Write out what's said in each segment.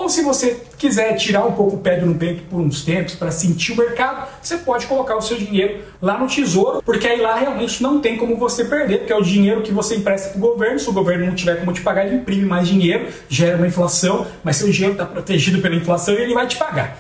se você quiser tirar um pouco o pé do Nubank por uns tempos para sentir o mercado, você pode colocar o seu dinheiro lá no Tesouro, porque aí lá realmente não tem como você perder, porque é o dinheiro que você empresta para o governo. Se o governo não tiver como te pagar, ele imprime mais dinheiro, gera uma inflação, mas seu dinheiro está protegido pela inflação e ele vai te pagar.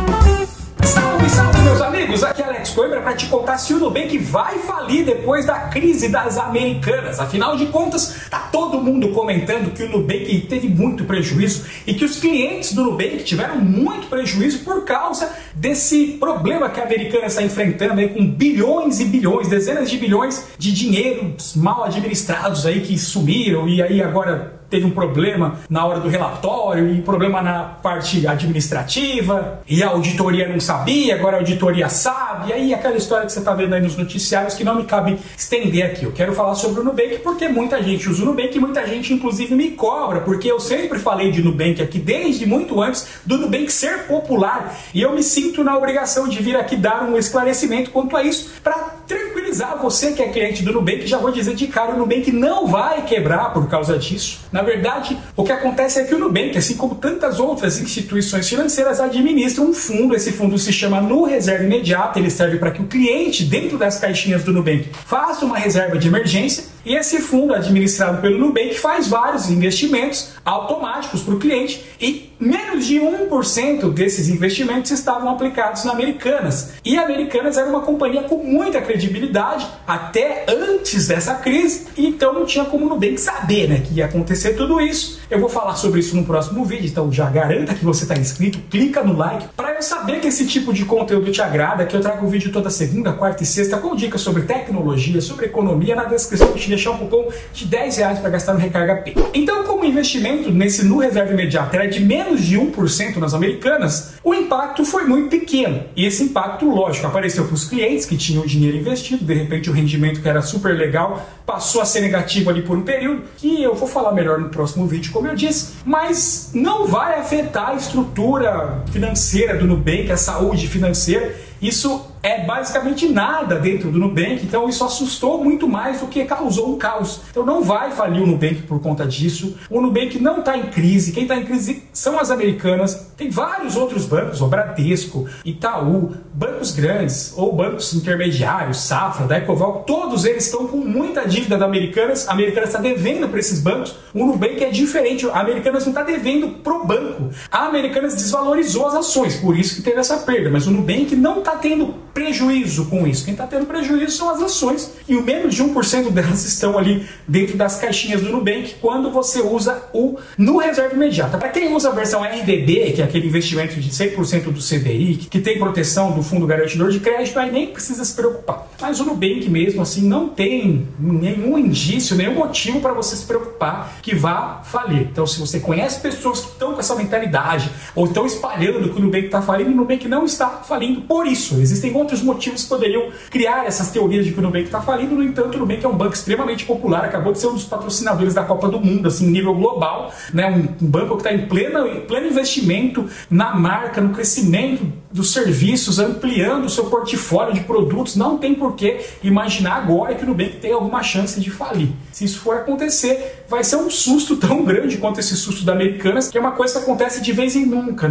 Salve, salve, meus amigos! Aqui é Alex Coimbra para te contar se o Nubank vai falir depois da crise das Americanas. Afinal de contas, tá todo mundo comentando que o Nubank teve muito prejuízo e que os clientes do Nubank tiveram muito prejuízo por causa desse problema que a Americanas está enfrentando aí, com bilhões e bilhões, dezenas de bilhões de dinheiros mal administrados aí que sumiram e aí agora teve um problema na hora do relatório e problema na parte administrativa e a auditoria não sabia, agora a auditoria sabe, e aí aquela história que você está vendo aí nos noticiários que não me cabe estender aqui. Eu quero falar sobre o Nubank porque muita gente usa o Nubank e muita gente inclusive me cobra, porque eu sempre falei de Nubank aqui desde muito antes do Nubank ser popular e eu me sinto na obrigação de vir aqui dar um esclarecimento quanto a isso para tranquilizar você que é cliente do Nubank. Já vou dizer de cara, o Nubank não vai quebrar por causa disso. Na verdade, o que acontece é que o Nubank, assim como tantas outras instituições financeiras, administra um fundo. Esse fundo se chama No Reserva Imediata. Ele serve para que o cliente, dentro das caixinhas do Nubank, faça uma reserva de emergência. E esse fundo, administrado pelo Nubank, faz vários investimentos automáticos para o cliente e menos de 1% desses investimentos estavam aplicados na Americanas. E a Americanas era uma companhia com muita credibilidade até antes dessa crise, então não tinha como o Nubank saber, né, que ia acontecer tudo isso. Eu vou falar sobre isso no próximo vídeo, então já garanta que você está inscrito, clica no like para eu saber que esse tipo de conteúdo te agrada, que eu trago um vídeo toda segunda, quarta e sexta com dicas sobre tecnologia, sobre economia. Na descrição eu te deixar um cupom de R$10 para gastar no Recarga Pay. Então, como o investimento nesse No Reserva Imediata era de menos de 1% nas Americanas, o impacto foi muito pequeno. E esse impacto, lógico, apareceu para os clientes que tinham dinheiro investido. De repente o rendimento, que era super legal, passou a ser negativo ali por um período, que eu vou falar melhor no próximo vídeo, como eu disse, mas não vai afetar a estrutura financeira do Nubank, a saúde financeira. Isso é basicamente nada dentro do Nubank, então isso assustou muito mais do que causou um caos. Então não vai falir o Nubank por conta disso. O Nubank não está em crise, quem está em crise são as Americanas. Tem vários outros bancos, o Bradesco, Itaú, bancos grandes ou bancos intermediários, Safra, da Ecoval, todos eles estão com muita dívida da Americanas. A Americanas está devendo para esses bancos. O Nubank é diferente, a Americanas não está devendo pro banco. A Americanas desvalorizou as ações, por isso que teve essa perda, mas o Nubank não está tendo prejuízo com isso. Quem está tendo prejuízo são as ações, e o menos de 1% delas estão ali dentro das caixinhas do Nubank quando você usa o No Reserva Imediata. Para quem usa a versão RDB, que é aquele investimento de 100% do CDI, que tem proteção do Fundo Garantidor de Crédito, aí nem precisa se preocupar. Mas o Nubank mesmo assim não tem nenhum indício, nenhum motivo para você se preocupar que vá falir. Então, se você conhece pessoas que estão com essa mentalidade ou estão espalhando que o Nubank está falindo, o Nubank não está falindo por isso. Existem outros motivos que poderiam criar essas teorias de que o Nubank está falindo. No entanto, o Nubank é um banco extremamente popular, acabou de ser um dos patrocinadores da Copa do Mundo, assim, em nível global, né? Um banco que está em pleno investimento na marca, no crescimento dos serviços, ampliando o seu portfólio de produtos. Não tem por que imaginar agora que o Nubank tem alguma chance de falir. Se isso for acontecer, vai ser um susto tão grande quanto esse susto da Americanas, que é uma coisa que acontece de vez em nunca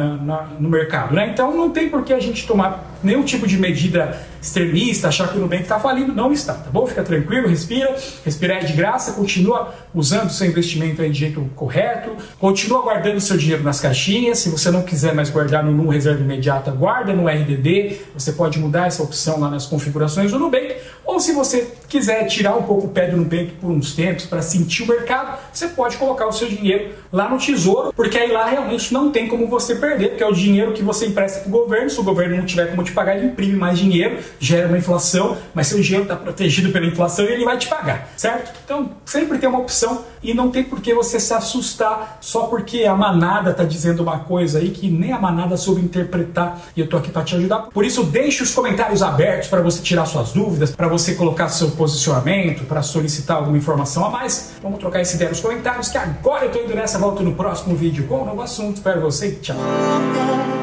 no mercado, né? Então não tem por que a gente tomar nenhum tipo de medida extremista, achar que o Nubank está falindo. Não está, tá bom? Fica tranquilo, respira, respirar é de graça, continua usando o seu investimento aí de jeito correto, continua guardando o seu dinheiro nas caixinhas. Se você não quiser mais guardar no Reserva Imediata, guarda no RDD, você pode mudar essa opção lá nas configurações do Nubank, ou se você quiser tirar um pouco o pé do Nubank por uns tempos para sentir o mercado, você pode colocar o seu dinheiro lá no Tesouro, porque aí lá realmente não tem como você perder, porque é o dinheiro que você empresta para o governo. Se o governo não tiver como te pagar, ele imprime mais dinheiro, gera uma inflação, mas seu dinheiro está protegido pela inflação e ele vai te pagar, certo? Então sempre tem uma opção e não tem por que você se assustar só porque a manada está dizendo uma coisa aí que nem a manada soube interpretar, e eu tô aqui para te ajudar. Por isso, deixe os comentários abertos para você tirar suas dúvidas, para você colocar seu posicionamento, para solicitar alguma informação a mais. Vamos trocar essa ideia nos comentários, que agora eu tô indo nessa, volto no próximo vídeo com um novo assunto. Espero você, tchau!